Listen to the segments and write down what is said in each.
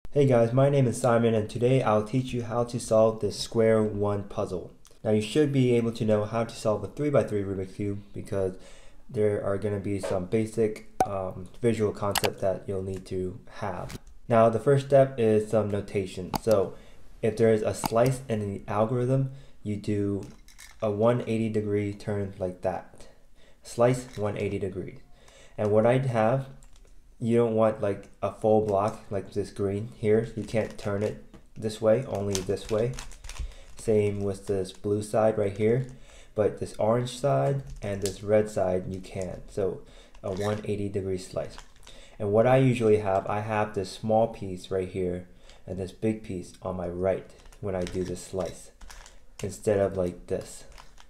Hey guys, my name is Simon and today I'll teach you how to solve this square one puzzle. Now you should be able to know how to solve a 3x3 Rubik's Cube because there are going to be some basic visual concept that you'll need to have. Now the first step is some notation. So if there is a slice in the algorithm, you do a 180-degree turn like that. Slice 180 degrees. And what I'd have, you don't want like a full block like this green here. You can't turn it this way, only this way. Same with this blue side right here. But this orange side and this red side you can. So a 180-degree slice. And what I usually have, I have this small piece right here and this big piece on my right when I do this slice, instead of like this.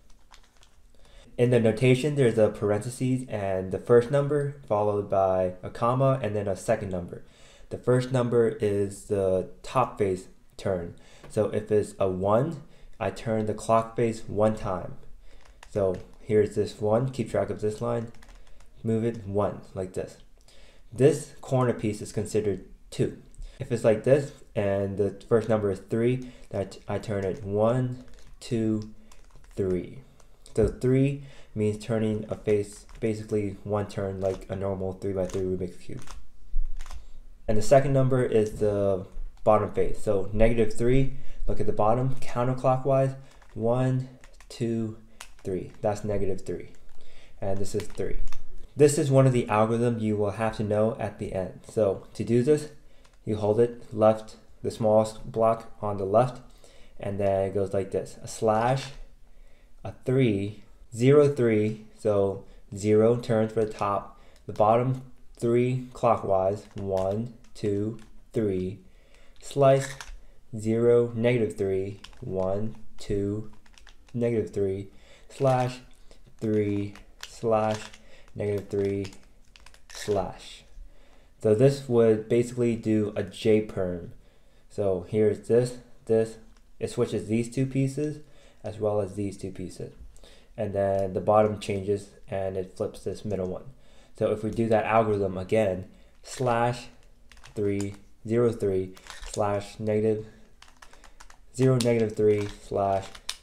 In the notation, there's a parentheses and the first number followed by a comma and then a second number. The first number is the top face turn. So if it's a 1, I turn the clock face 1 time. So here's this 1, keep track of this line, move it 1, like this. This corner piece is considered 2. If it's like this and the first number is 3, that I turn it 1, 2, 3. So 3 means turning a face basically 1 turn like a normal 3x3 Rubik's Cube. And the second number is the bottom face. So -3, look at the bottom, counterclockwise, 1, 2, 3. That's -3. And this is 3. This is one of the algorithms you will have to know at the end. So to do this, you hold it left, the smallest block on the left, and then it goes like this: a slash, a 3, 0, 3, so 0 turns for the top, the bottom 3 clockwise, 1, 2, 3, slice, 0, -3, 1, 2, -3, slash, 3, slash, -3, slash. So this would basically do a J-perm. So here's this, it switches these two pieces as well as these two pieces. And then the bottom changes and it flips this middle one. So if we do that algorithm again, slash 3, 0, 3, slash -0, -3, slash,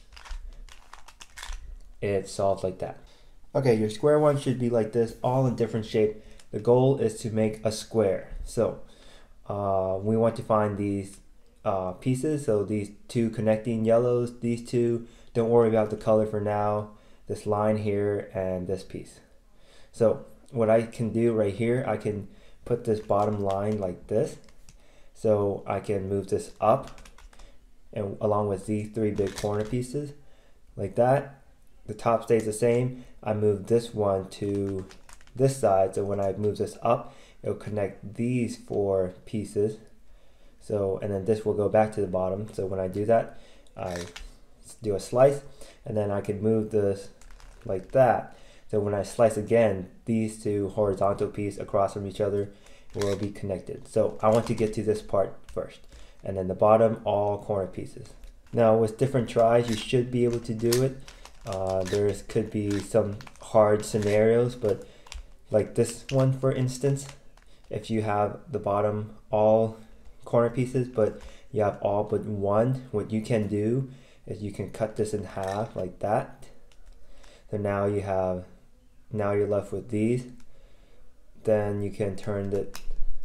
it solves like that. Okay, your square one should be like this, all in different shape. The goal is to make a square. So we want to find these pieces. So these two connecting yellows, these two, don't worry about the color for now. This line here and this piece. So what I can do right here, I can put this bottom line like this. So I can move this up and along with these 3 big corner pieces like that. The top stays the same. I move this one to this side, so when I move this up, it'll connect these 4 pieces. So, and then this will go back to the bottom. So when I do that, I do a slice, and then I can move this like that. So when I slice again, these 2 horizontal pieces across from each other will be connected. So I want to get to this part first, and then the bottom, all corner pieces. Now with different tries, you should be able to do it. There could be some hard scenarios, but like this one for instance, if you have the bottom all corner pieces but you have all but one, what you can do is you can cut this in half like that. So now you're left with these. Then you can turn it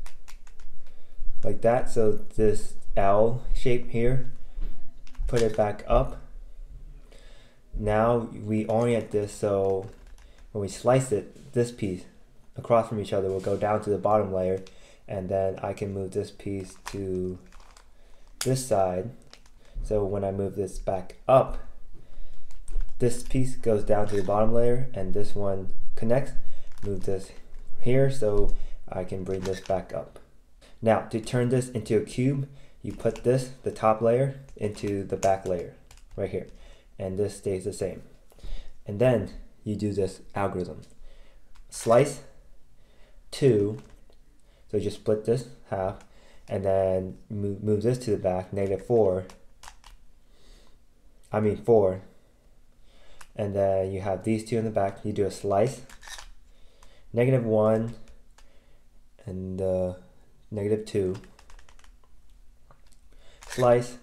like that, so this L shape here, put it back up. Now we orient this so when we slice it, this piece across from each other will go down to the bottom layer, and then I can move this piece to this side. So when I move this back up, this piece goes down to the bottom layer and this one connects. Move this here so I can bring this back up. Now to turn this into a cube, you put this, the top layer, into the back layer right here, and this stays the same. And then you do this algorithm. Slice 2, so just split this half, and then move this to the back, -4, 4, and then you have these 2 in the back. You do a slice, -1 and -2, slice,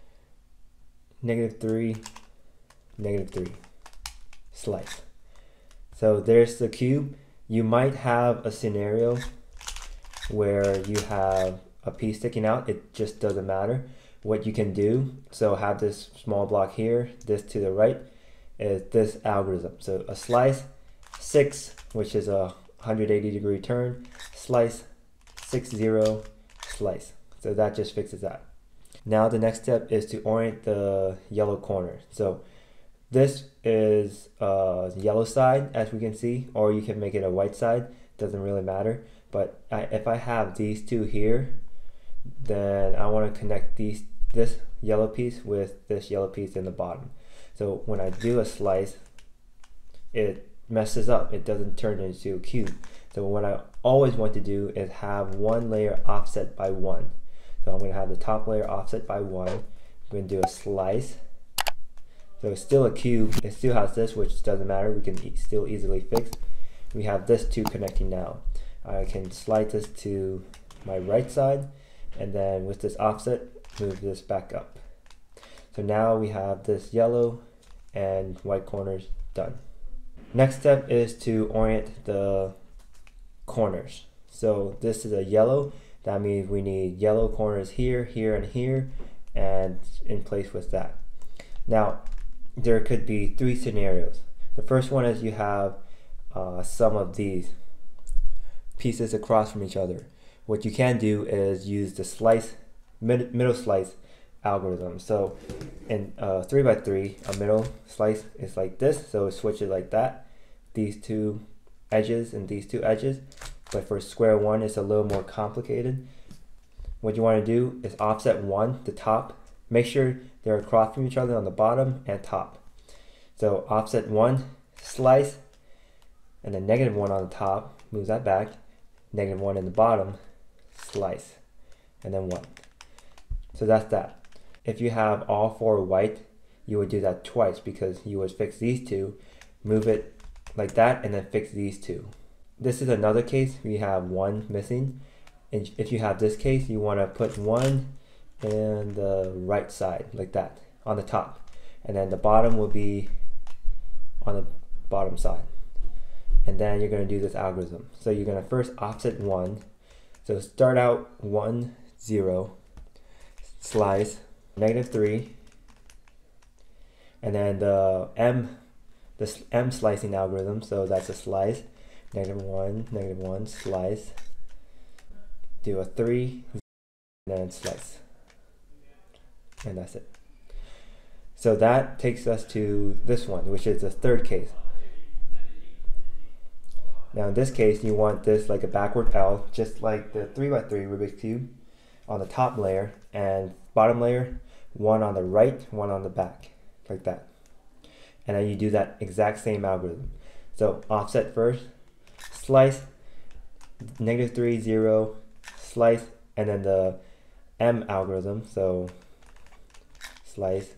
-3, -3, slice. So there's the cube. You might have a scenario where you have a piece sticking out. It just doesn't matter. What you can do, so have this small block here, this to the right, is this algorithm. So a slice, 6, which is a 180-degree turn, slice, 6, 0, slice. So that just fixes that. Now the next step is to orient the yellow corner. So this is yellow side, as we can see, or you can make it a white side, doesn't really matter. But if I have these two here, then I want to connect this yellow piece with this yellow piece in the bottom. So when I do a slice, it messes up. It doesn't turn into a cube. So what I always want to do is have one layer offset by 1. So I'm going to have the top layer offset by 1. I'm going to do a slice. So it's still a cube. It still has this, which doesn't matter. We can still easily fix. We have this two connecting now. I can slide this to my right side, and then with this offset, move this back up. So now we have this yellow and white corners done. Next step is to orient the corners. So this is a yellow. That means we need yellow corners here, here, and here, and in place with that. Now, there could be 3 scenarios. The first one is you have some of these pieces across from each other. What you can do is use the slice, middle slice algorithm. So in 3x3, a middle slice is like this, so it switches like that. These two edges and these two edges. But for square one, it's a little more complicated. What you want to do is offset 1, the top. Make sure they're across from each other on the bottom and top. So offset 1, slice, and then -1 on the top, moves that back, -1 in the bottom, slice, and then 1. So that's that. If you have all 4 white, you would do that twice, because you would fix these two, move it like that, and then fix these two. This is another case where you have 1 missing. And if you have this case, you want to put 1 in the right side, like that, on the top. And then the bottom will be on the bottom side. And then you're going to do this algorithm. So you're going to first offset 1. So start out 1, 0, slice, -3, and then the M slicing algorithm, so that's a slice, -1, -1, slice, do a 3, and then slice, and that's it. So that takes us to this one, which is the third case. Now in this case, you want this like a backward L, just like the 3x3 Rubik's Cube, on the top layer, and bottom layer, 1 on the right, 1 on the back, like that. And then you do that exact same algorithm. So offset first, slice, -3, 0, slice, and then the M algorithm, so slice,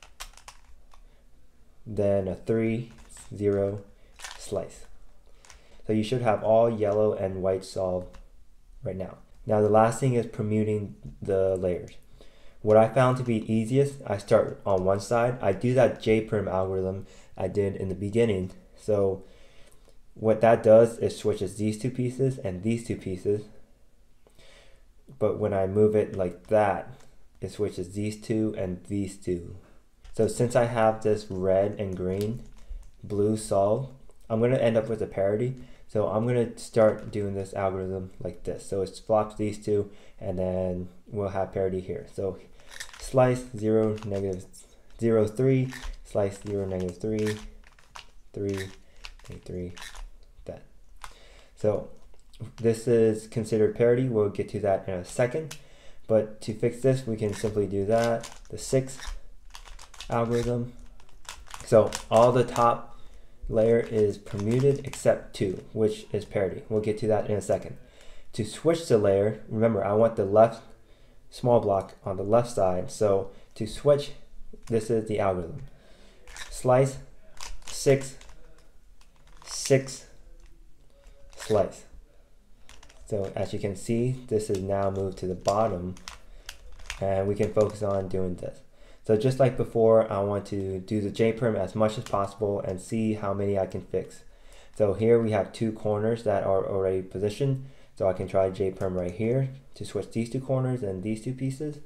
then a 3, 0, slice. So you should have all yellow and white solved right now. Now the last thing is permuting the layers. What I found to be easiest, I start on one side. I do that J-perm algorithm I did in the beginning. So what that does is switches these two pieces and these two pieces. But when I move it like that, it switches these two and these two. So since I have this red and green, blue solved, I'm going to end up with a parity. So I'm going to start doing this algorithm like this. So it flops these two, and then we'll have parity here. So slice 0, -0, 3, slice 0, -3, 3, 3, that. So this is considered parity. We'll get to that in a second. But to fix this, we can simply do that, the 6 algorithm. So all the top layer is permuted except 2, which is parity. We'll get to that in a second. To switch the layer, remember I want the left small block on the left side. So to switch, this is the algorithm. Slice, 6, 6, slice. So as you can see, this is now moved to the bottom, and we can focus on doing this. So just like before, I want to do the J-perm as much as possible and see how many I can fix. So here we have two corners that are already positioned. So I can try J-perm right here to switch these two corners and these two pieces.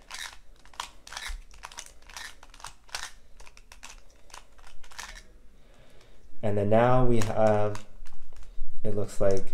And then now we have, it looks like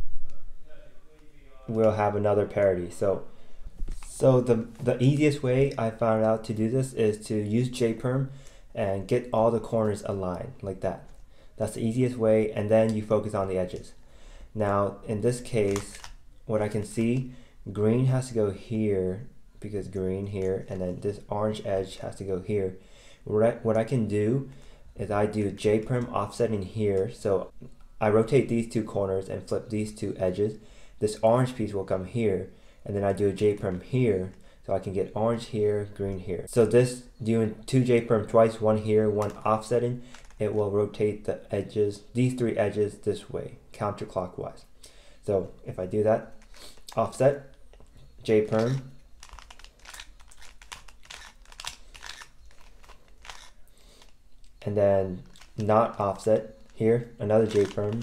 we'll have another parity. So the easiest way I found out to do this is to use J-perm and get all the corners aligned like that. That's the easiest way, and then you focus on the edges. Now in this case, what I can see, green has to go here because green here, and then this orange edge has to go here. What I can do is I do J-perm offsetting here, so I rotate these two corners and flip these two edges. This orange piece will come here, and then I do a J-perm here, so I can get orange here, green here. So this, doing two J-perm twice, one here, one offsetting, it will rotate the edges, these three edges this way, counterclockwise. So if I do that, offset, J-perm, and then not offset, here, another J-perm,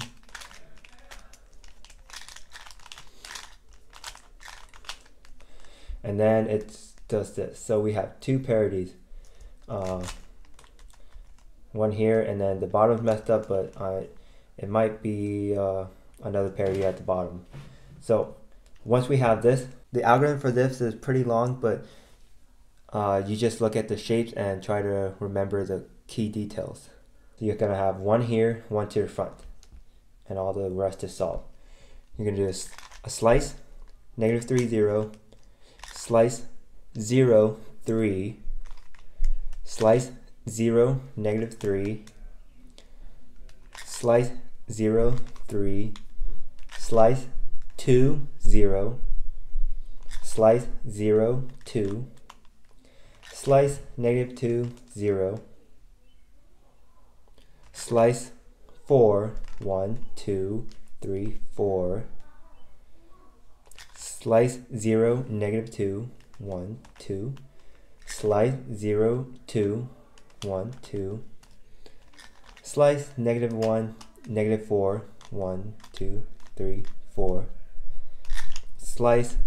and then it does this. So we have two parities, one here, and then the bottom's messed up, but it might be another parity at the bottom. So once we have this, the algorithm for this is pretty long, but you just look at the shapes and try to remember the key details. So you're gonna have one here, one to the front, and all the rest is solved. You're gonna do a slice, -3, 0, slice 0, 3, slice 0, -3, slice 0, 3, slice 2, 0, slice 0, 2, slice -2, 0, slice 4, 1, 2, 3, 4, slice 0, -2, 1, 2, slice 0, 2, 1, 2, slice -1, -4, 1, 2, 3, 4, slice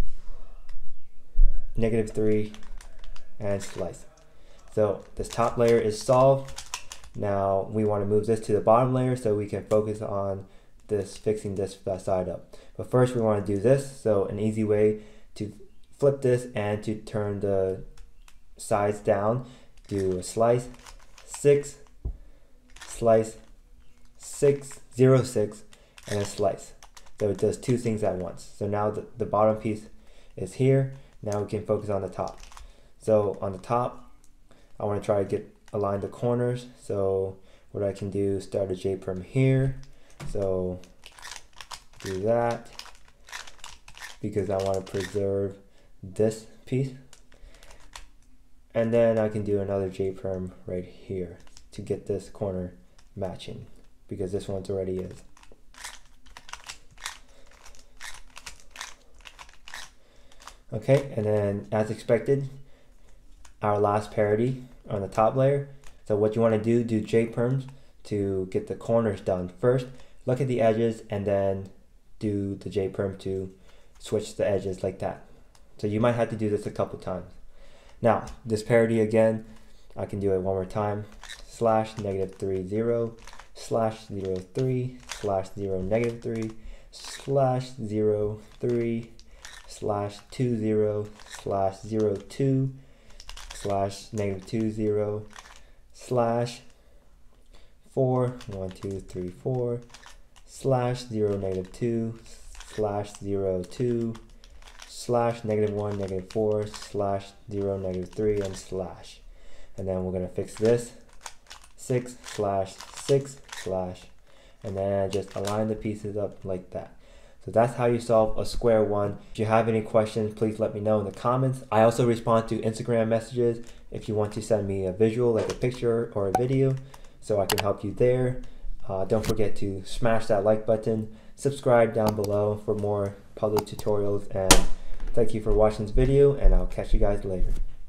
-3, and slice. So this top layer is solved. Now we want to move this to the bottom layer so we can focus on this, fixing this side up. But first we want to do this. So an easy way to flip this and to turn the sides down, do a slice 6, slice 6, 0, 6, and a slice. So it does two things at once. So now the bottom piece is here. Now we can focus on the top. So on the top, I want to try to align the corners. So what I can do is start a J-perm here. So do that because I want to preserve this piece. And then I can do another J-perm right here to get this corner matching because this one's already is. Okay, and then as expected, our last parity on the top layer. So what you want to do J-perms to get the corners done. First, look at the edges and then do the J-perm to switch the edges like that. So you might have to do this a couple times. Now, this parity again, I can do it one more time. Slash -3, 0, slash 0, 3, slash 0, -3, slash 0, 3, slash 2, 0, slash 0, 2, slash -2, 0, slash 4, 1, 2, 3, 4, slash 0, -2, slash 0, 2, slash -1, -4, slash 0, -3, and slash. And then we're going to fix this 6, slash 6, slash, and then just align the pieces up like that. So that's how you solve a square one. If you have any questions, please let me know in the comments. I also respond to Instagram messages if you want to send me a visual, like a picture or a video, so I can help you there. Don't forget to smash that like button, subscribe down below for more puzzle tutorials, and Thank you for watching this video, and I'll catch you guys later.